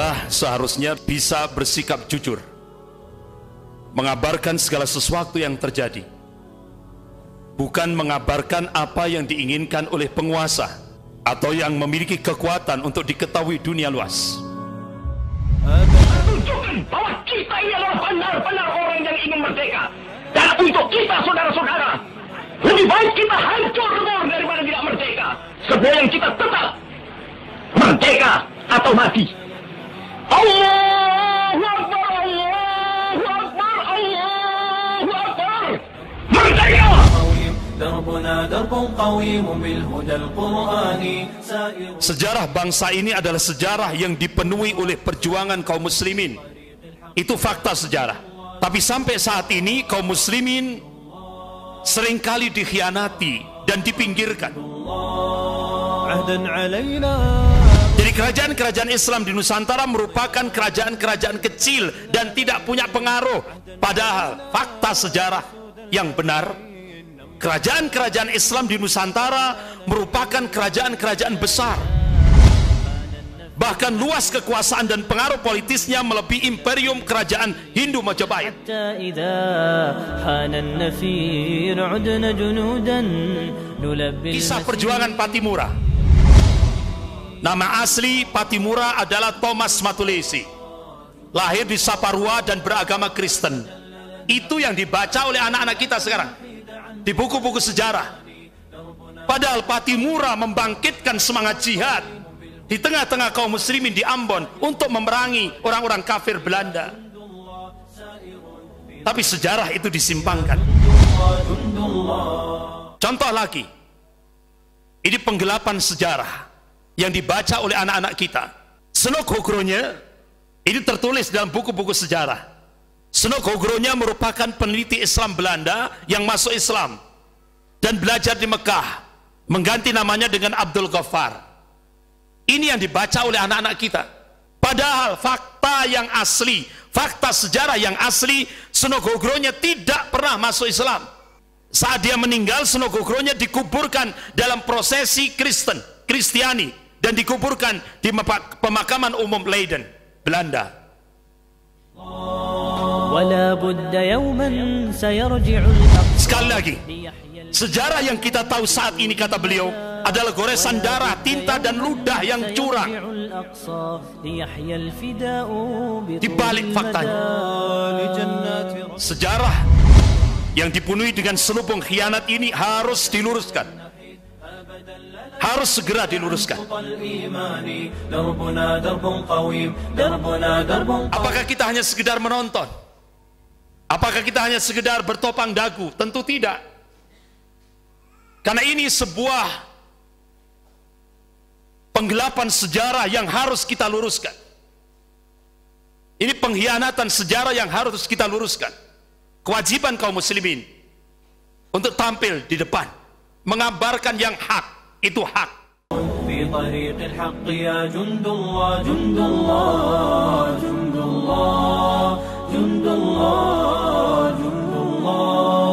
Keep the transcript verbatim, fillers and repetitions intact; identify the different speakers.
Speaker 1: Kita seharusnya bisa bersikap jujur, mengabarkan segala sesuatu yang terjadi, bukan mengabarkan apa yang diinginkan oleh penguasa atau yang memiliki kekuatan untuk diketahui dunia luas.
Speaker 2: Tunjukkan bahwa kita ini adalah benar-benar orang yang ingin merdeka. Dan untuk kita, saudara-saudara, lebih baik kita hancur semua daripada tidak merdeka. Sebelum kita tetap merdeka atau mati. Allahu Akbar, Allahu Akbar, Allahu Akbar. Merdeka!
Speaker 1: Sejarah bangsa ini adalah sejarah yang dipenuhi oleh perjuangan kaum muslimin. Itu fakta sejarah. Tapi sampai saat ini kaum muslimin seringkali dikhianati dan dipinggirkan. Jadi kerajaan-kerajaan Islam di Nusantara merupakan kerajaan-kerajaan kecil dan tidak punya pengaruh. Padahal fakta sejarah yang benar, kerajaan-kerajaan Islam di Nusantara merupakan kerajaan-kerajaan besar. Bahkan luas kekuasaan dan pengaruh politisnya melebihi imperium kerajaan Hindu Majapahit. Kisah perjuangan Pattimura. Nama asli Pattimura adalah Thomas Matulesi. Lahir di Saparua dan beragama Kristen. Itu yang dibaca oleh anak-anak kita sekarang di buku-buku sejarah. Padahal Pattimura membangkitkan semangat jihad di tengah-tengah kaum muslimin di Ambon untuk memerangi orang-orang kafir Belanda. Tapi sejarah itu disimpangkan. Contoh lagi, ini penggelapan sejarah yang dibaca oleh anak-anak kita. Snokhogronya ini tertulis dalam buku-buku sejarah. Snokhogronya merupakan peneliti Islam Belanda yang masuk Islam dan belajar di Mekah, mengganti namanya dengan Abdul Ghaffar. Ini yang dibaca oleh anak-anak kita. Padahal fakta yang asli, fakta sejarah yang asli, Snokhogronya tidak pernah masuk Islam. Saat dia meninggal, Snokhogronya dikuburkan dalam prosesi Kristen, Kristiani, dan dikuburkan di pemakaman umum Leiden, Belanda. Sekali lagi, sejarah yang kita tahu saat ini, kata beliau, adalah goresan darah, tinta dan ludah yang curang. Di balik faktanya, sejarah yang dipenuhi dengan selubung khianat ini harus diluruskan. Harus segera diluruskan. Apakah kita hanya sekedar menonton? Apakah kita hanya sekedar bertopang dagu? Tentu tidak. Karena ini sebuah penggelapan sejarah yang harus kita luruskan. Ini pengkhianatan sejarah yang harus kita luruskan. Kewajiban kaum muslimin untuk tampil di depan, mengabarkan yang hak. Itu hak. Fi tariqil haqq ya jundullah, jundullah, jundullah, jundullah, jundullah.